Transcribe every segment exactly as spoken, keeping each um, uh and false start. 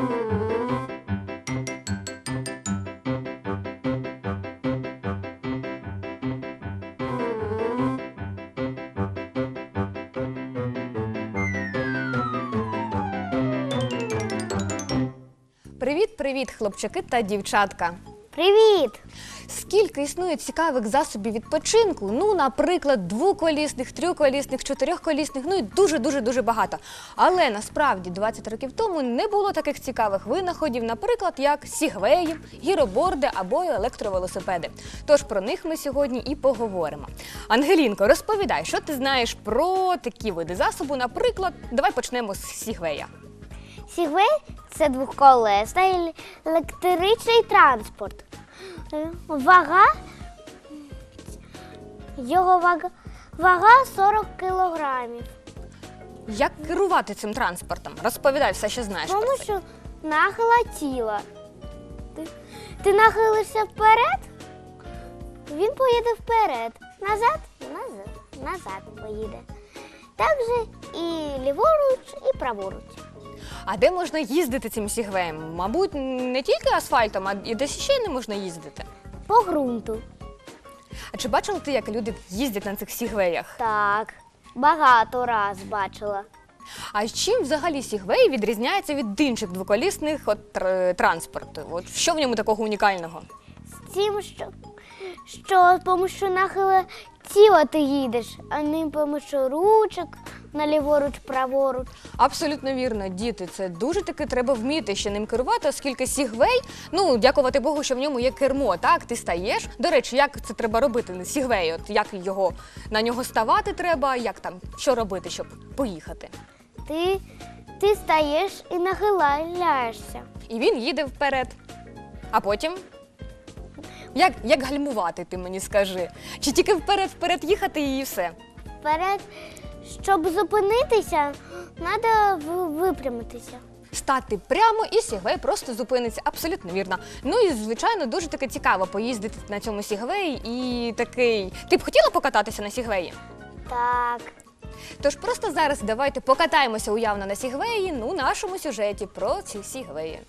Привіт-привіт, хлопчики та дівчатка! Привіт! Скільки існує цікавих засобів відпочинку, ну, наприклад, двоколісних, трьохколісних, чотирьохколісних, ну і дуже-дуже-дуже багато. Але насправді двадцять років тому не було таких цікавих винаходів, наприклад, як сігвеї, гіроборди або електровелосипеди. Тож про них ми сьогодні і поговоримо. Ангелінко, розповідай, що ти знаєш про такі види засобу, наприклад, давай почнемо з сігвея. Сігвей – це двоколесний електричний транспорт. Вага, його вага, вага сорок кілограмів. Як керувати цим транспортом? Розповідай все, що знаєш про це. Тому що нахила тіла. Ти, ти нахилишся вперед, він поїде вперед. Назад, назад, назад поїде. Так же і ліворуч, і праворуч. А де можна їздити цим сігвеєм? Мабуть, не тільки асфальтом, а і десь ще не можна їздити. По ґрунту. А чи бачила ти, як люди їздять на цих сігвеях? Так, багато раз бачила. А чим взагалі сігвей відрізняється від інших двоколісних от, тр- транспорту? От, що в ньому такого унікального? З тим, що, що тому що нахиле тіла ти їдеш, а не тому що ручок на ліворуч, праворуч. Абсолютно вірно, діти, це дуже таки треба вміти ще ним керувати, оскільки сігвей, ну, дякувати Богу, що в ньому є кермо, так, ти стаєш. До речі, як це треба робити на сігвей? От як його, на нього ставати треба, як там, що робити, щоб поїхати? Ти, ти стаєш і нахиляєшся. І він їде вперед. А потім? Як, як гальмувати, ти мені скажи? Чи тільки вперед-вперед їхати і все? Вперед, щоб зупинитися, треба випрямитися. Стати прямо і сігвей просто зупиниться. Абсолютно вірно. Ну і, звичайно, дуже таки цікаво поїздити на цьому сігвеї і такий... Ти б хотіла покататися на сігвеї? Так. Тож просто зараз давайте покатаємося уявно на сігвеї, ну, нашому сюжеті про ці сігвеї.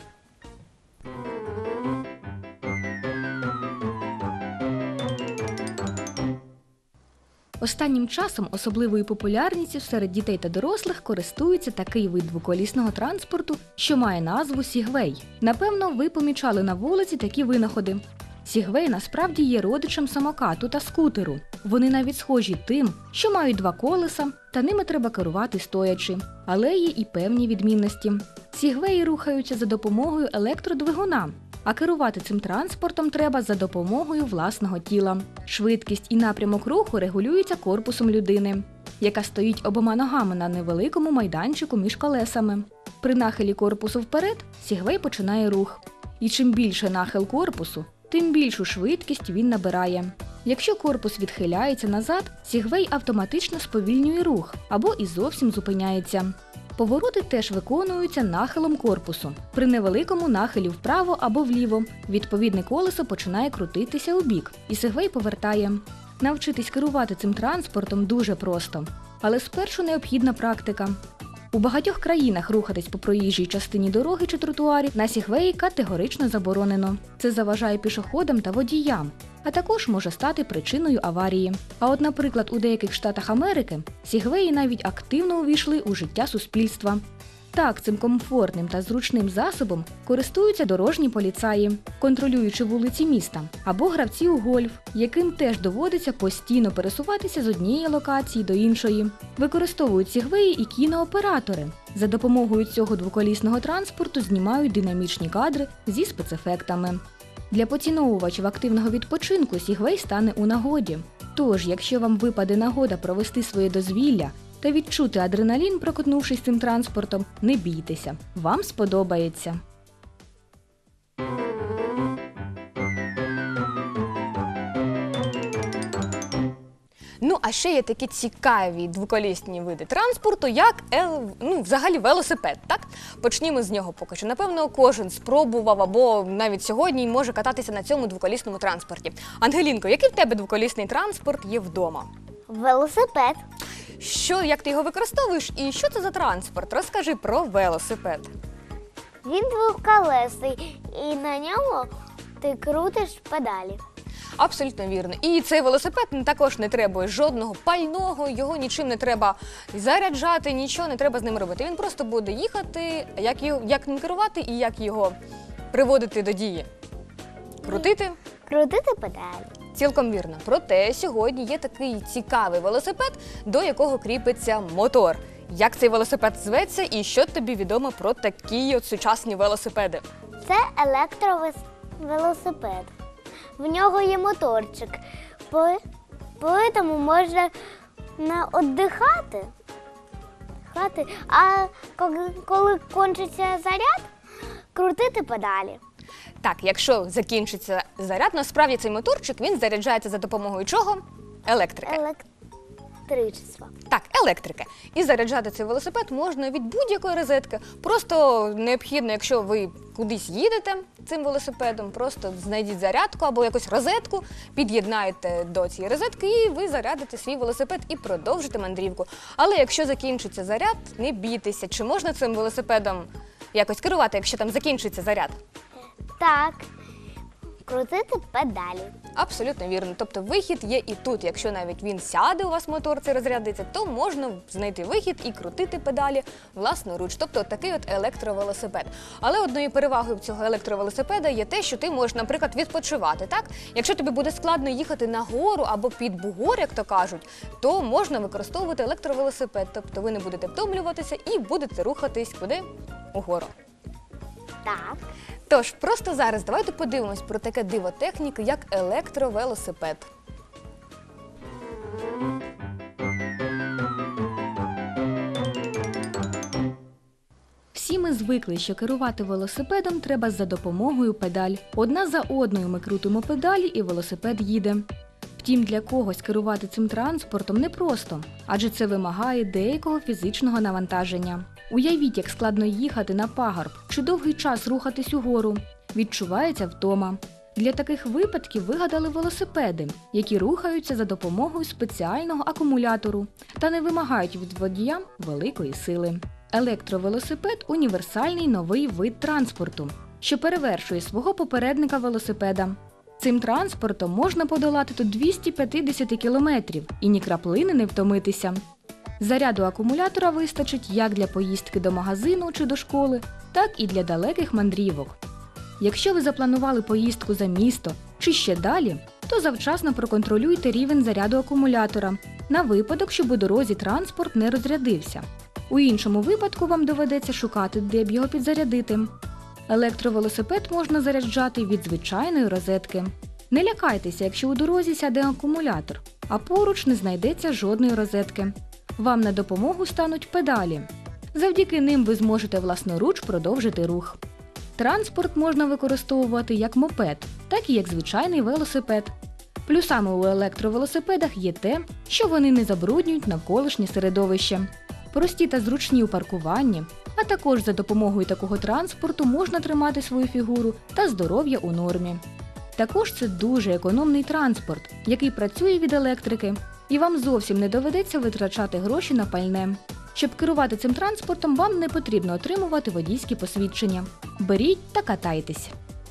Останнім часом особливою популярністю серед дітей та дорослих користується такий вид двоколісного транспорту, що має назву сігвей. Напевно, ви помічали на вулиці такі винаходи. Сігвей насправді є родичем самокату та скутеру. Вони навіть схожі тим, що мають два колеса, та ними треба керувати стоячи. Але є і певні відмінності. Сігвеї рухаються за допомогою електродвигуна, а керувати цим транспортом треба за допомогою власного тіла. Швидкість і напрямок руху регулюються корпусом людини, яка стоїть обома ногами на невеликому майданчику між колесами. При нахилі корпусу вперед сігвей починає рух. І чим більше нахил корпусу, тим більшу швидкість він набирає. Якщо корпус відхиляється назад, сігвей автоматично сповільнює рух або і зовсім зупиняється. Повороти теж виконуються нахилом корпусу. При невеликому нахилі вправо або вліво відповідне колесо починає крутитися у бік, і сігвей повертає. Навчитись керувати цим транспортом дуже просто. Але спершу необхідна практика. У багатьох країнах рухатись по проїжджій частині дороги чи тротуарі на сігвеї категорично заборонено. Це заважає пішоходам та водіям, а також може стати причиною аварії. А от, наприклад, у деяких штатах Америки сігвеї навіть активно увійшли у життя суспільства. Так, цим комфортним та зручним засобом користуються дорожні поліцаї, контролюючи вулиці міста, або гравці у гольф, яким теж доводиться постійно пересуватися з однієї локації до іншої. Використовують сігвеї і кінооператори. За допомогою цього двоколісного транспорту знімають динамічні кадри зі спецефектами. Для поціновувачів активного відпочинку сігвей стане у нагоді. Тож, якщо вам випаде нагода провести своє дозвілля та відчути адреналін, прокотнувшись цим транспортом, не бійтеся. Вам сподобається. Ну, а ще є такі цікаві двоколісні види транспорту, як ел... ну, взагалі велосипед, так? Почнімо з нього поки що. Напевно, кожен спробував або навіть сьогодні може кататися на цьому двоколісному транспорті. Ангелінко, який в тебе двоколісний транспорт є вдома? Велосипед. Що, як ти його використовуєш і що це за транспорт? Розкажи про велосипед. Він двоколесний і на ньому ти крутиш педалі. Абсолютно вірно. І цей велосипед також не требує жодного пального, його нічим не треба заряджати, нічого не треба з ним робити. Він просто буде їхати, як, його, як ним керувати і як його приводити до дії. Крутити? Крутити педалі. Цілком вірно. Проте сьогодні є такий цікавий велосипед, до якого кріпиться мотор. Як цей велосипед зветься і що тобі відомо про такі от сучасні велосипеди? Це електровелосипед. В нього є моторчик, по- тому можна не віддихати, хати, а коли, коли кончиться заряд, крутити педалі. Так, якщо закінчиться заряд, насправді цей моторчик, він заряджається за допомогою чого? Електрики. Електричество. Так, електрики. І заряджати цей велосипед можна від будь-якої розетки. Просто необхідно, якщо ви кудись їдете цим велосипедом, просто знайдіть зарядку або якусь розетку, під'єднаєте до цієї розетки і ви зарядите свій велосипед і продовжите мандрівку. Але якщо закінчиться заряд, не бійтеся. Чи можна цим велосипедом якось керувати, якщо там закінчиться заряд? Так, крутити педалі. Абсолютно вірно. Тобто вихід є і тут. Якщо навіть він сяде, у вас мотор цей розрядиться, то можна знайти вихід і крутити педалі власноруч. Тобто такий от електровелосипед. Але одною перевагою цього електровелосипеда є те, що ти можеш, наприклад, відпочивати. Так? Якщо тобі буде складно їхати на гору або під бугор, як то кажуть, то можна використовувати електровелосипед. Тобто ви не будете втомлюватися і будете рухатись куди? Угору. Так. Тож, просто зараз давайте подивимось про таке диво техніки, як електровелосипед. Всі ми звикли, що керувати велосипедом треба за допомогою педаль. Одна за одною ми крутимо педалі і велосипед їде. Втім, для когось керувати цим транспортом непросто, адже це вимагає деякого фізичного навантаження. Уявіть, як складно їхати на пагорб чи довгий час рухатись угору. Відчувається втома. Для таких випадків вигадали велосипеди, які рухаються за допомогою спеціального акумулятору та не вимагають від водія великої сили. Електровелосипед – універсальний новий вид транспорту, що перевершує свого попередника велосипеда. Цим транспортом можна подолати до двісті п'ятдесят кілометрів і ні краплини не втомитися. Заряду акумулятора вистачить як для поїздки до магазину чи до школи, так і для далеких мандрівок. Якщо ви запланували поїздку за місто чи ще далі, то завчасно проконтролюйте рівень заряду акумулятора на випадок, щоб у дорозі транспорт не розрядився. У іншому випадку вам доведеться шукати, де б його підзарядити. Електровелосипед можна заряджати від звичайної розетки. Не лякайтеся, якщо у дорозі сяде акумулятор, а поруч не знайдеться жодної розетки. Вам на допомогу стануть педалі. Завдяки ним ви зможете власноруч продовжити рух. Транспорт можна використовувати як мопед, так і як звичайний велосипед. Плюсами у електровелосипедах є те, що вони не забруднюють навколишнє середовище. Прості та зручні у паркуванні, а також за допомогою такого транспорту можна тримати свою фігуру та здоров'я у нормі. Також це дуже економний транспорт, який працює від електрики, і вам зовсім не доведеться витрачати гроші на пальне. Щоб керувати цим транспортом, вам не потрібно отримувати водійські посвідчення. Беріть та катайтесь.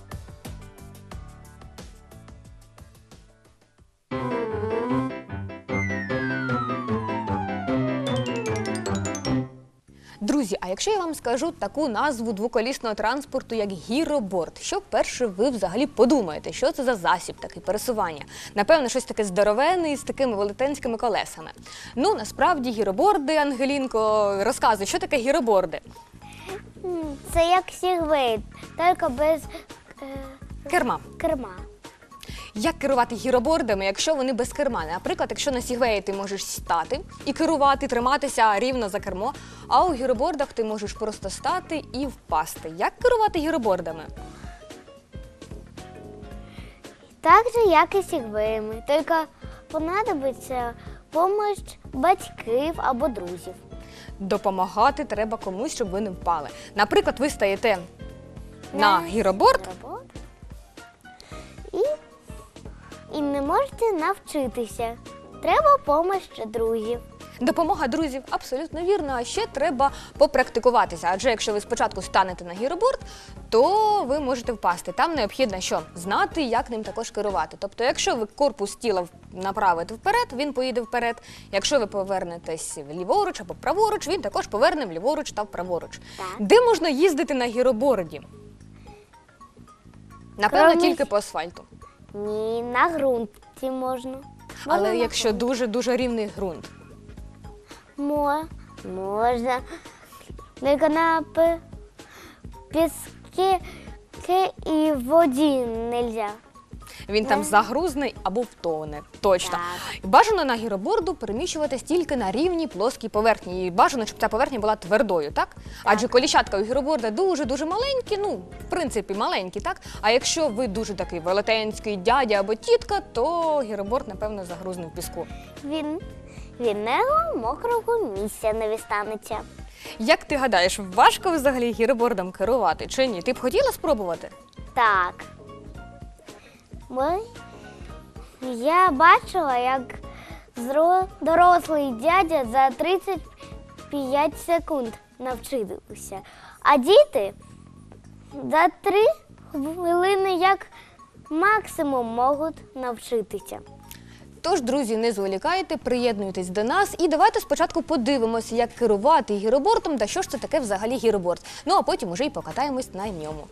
Друзі, а якщо я вам скажу таку назву двоколісного транспорту, як гіроборд, що перше ви взагалі подумаєте, що це за засіб такий пересування? Напевно, щось таке здоровенне з такими велетенськими колесами. Ну, насправді, гіроборди, Ангелінко, розказуй, що таке гіроборди? Це як сігвей, тільки без е, Керма. керма. Як керувати гіробордами, якщо вони без керма? Наприклад, якщо на сігвеї ти можеш стати і керувати, триматися рівно за кермо, а у гіробордах ти можеш просто стати і впасти. Як керувати гіробордами? Так же, як і сігвеями, тільки понадобиться допомога батьків або друзів. Допомагати треба комусь, щоб ви не впали. Наприклад, ви стаєте на гіроборд, гіроборд і, і не можете навчитися. Треба допомога друзів. Допомога друзів абсолютно вірно, а ще треба попрактикуватися. Адже якщо ви спочатку станете на гіроборд, то ви можете впасти. Там необхідно що? Знати, як ним також керувати. Тобто, якщо ви корпус тіла направите вперед, він поїде вперед. Якщо ви повернетесь ліворуч або праворуч, він також поверне вліворуч та вправоруч. Так. Де можна їздити на гіроборді? Напевно, Кромі- тільки по асфальту. Ні, на ґрунті можна. Але Можна на якщо ґрунті. дуже-дуже рівний ґрунт. Мо- Можна. Тільки на пе- піски і воді нельзя. Він там Не. загрузний або втоне. Точно. Так. Бажано на гіроборду переміщуватись тільки на рівній плоскій поверхні. І бажано, щоб ця поверхня була твердою, так? Адже коліщатка у гіроборда дуже-дуже маленькі, ну, в принципі, маленькі, так? А якщо ви дуже такий велетенський дядя або тітка, то гіроборд, напевно, загрузне в піску. Він від нього мокрого місця не відстанеться. Як ти гадаєш, важко взагалі гіробордом керувати чи ні? Ти б хотіла спробувати? Так. Ми... Я бачила, як зро- дорослий дядя за тридцять п'ять секунд навчився. А діти за три хвилини як максимум можуть навчитися. Тож, друзі, не зволікайте, приєднуйтесь до нас і давайте спочатку подивимося, як керувати гіробордом та що ж це таке взагалі гіроборд. Ну, а потім уже й покатаємось на ньому.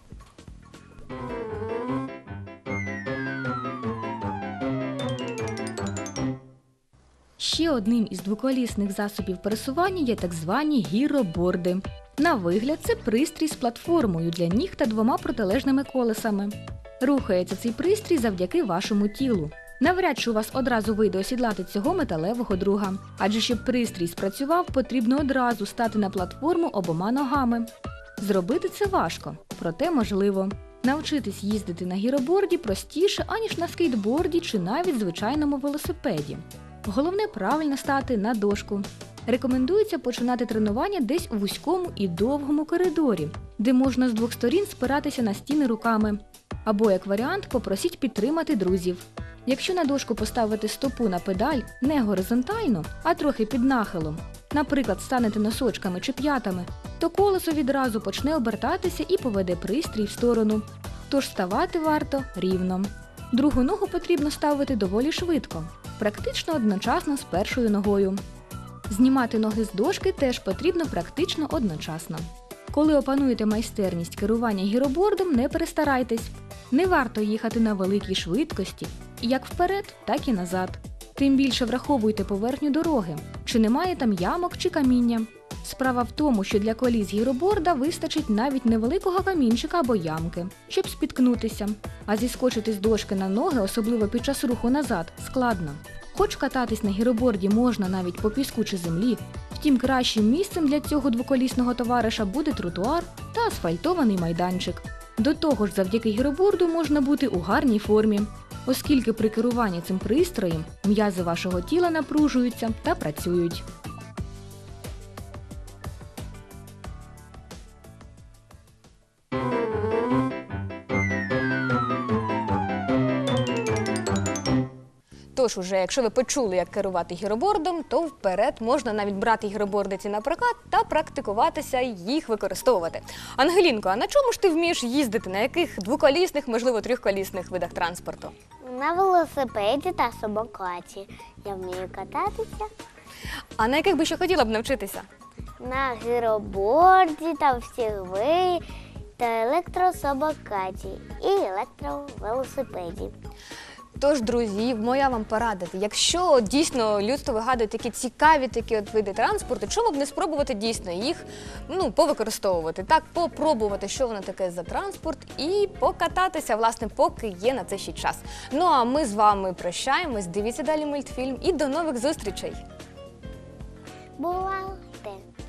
Ще одним із двоколісних засобів пересування є так звані гіроборди. На вигляд це пристрій з платформою для ніг та двома протилежними колесами. Рухається цей пристрій завдяки вашому тілу. Навряд чи у вас одразу вийде осідлати цього металевого друга. Адже щоб пристрій спрацював, потрібно одразу стати на платформу обома ногами. Зробити це важко, проте можливо. Навчитись їздити на гіроборді простіше, аніж на скейтборді чи навіть звичайному велосипеді. Головне правильно стати на дошку. Рекомендується починати тренування десь у вузькому і довгому коридорі, де можна з двох сторін спиратися на стіни руками. Або, як варіант, попросіть підтримати друзів. Якщо на дошку поставити стопу на педаль не горизонтально, а трохи під нахилом, наприклад, станете носочками чи п'ятами, то колесо відразу почне обертатися і поведе пристрій в сторону. Тож ставати варто рівно. Другу ногу потрібно ставити доволі швидко, практично одночасно з першою ногою. Знімати ноги з дошки теж потрібно практично одночасно. Коли опануєте майстерність керування гіробордом, не перестарайтесь. Не варто їхати на великій швидкості, як вперед, так і назад. Тим більше враховуйте поверхню дороги, чи немає там ямок чи каміння. Справа в тому, що для коліс гіроборда вистачить навіть невеликого камінчика або ямки, щоб спіткнутися. А зіскочити з дошки на ноги, особливо під час руху назад, складно. Хоч кататись на гіроборді можна навіть по піску чи землі, втім кращим місцем для цього двоколісного товариша буде тротуар та асфальтований майданчик. До того ж, завдяки гіроборду можна бути у гарній формі, оскільки при керуванні цим пристроєм м'язи вашого тіла напружуються та працюють. Тож, уже, якщо ви почули, як керувати гіробордом, то вперед можна навіть брати гіроборди ці на прокат та практикуватися їх використовувати. Ангелінко, а на чому ж ти вмієш їздити? На яких двоколісних, можливо, трьохколісних видах транспорту? На велосипеді та самокаті. Я вмію кататися. А на яких би ще хотіла б навчитися? На гіроборді та всігви та електросамокаті і електровелосипеді. Тож, друзі, моя вам порада. Якщо дійсно людство вигадує такі цікаві такі от види транспорту, чому б не спробувати дійсно їх ну, повикористовувати, так, попробувати, що воно таке за транспорт і покататися, власне, поки є на це ще час. Ну, а ми з вами прощаємось, дивіться далі мультфільм і до нових зустрічей! Бувайте!